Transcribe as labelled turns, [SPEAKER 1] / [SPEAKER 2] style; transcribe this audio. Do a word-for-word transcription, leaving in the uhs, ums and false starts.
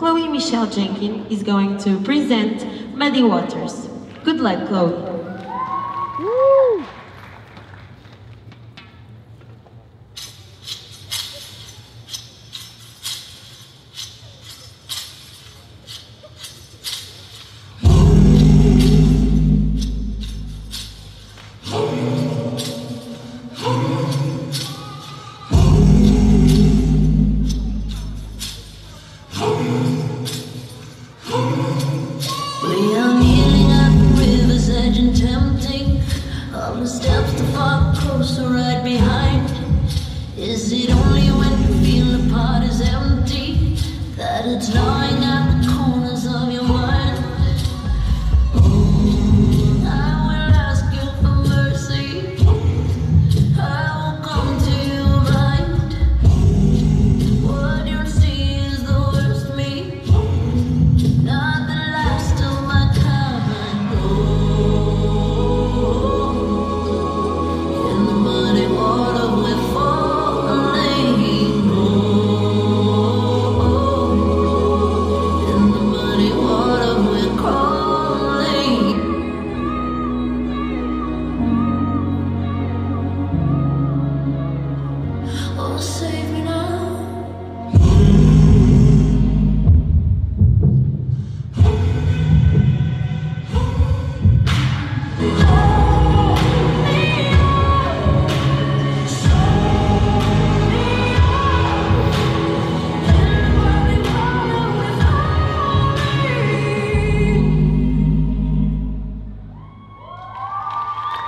[SPEAKER 1] Chloé Michelle Jenkins is going to present Muddy Waters. Good luck, Chloé.
[SPEAKER 2] Woo!
[SPEAKER 3] We are kneeling at the river's edge and tempting all the steps to far closer right behind. Is it only when you feel the pot is empty that it's gnawing at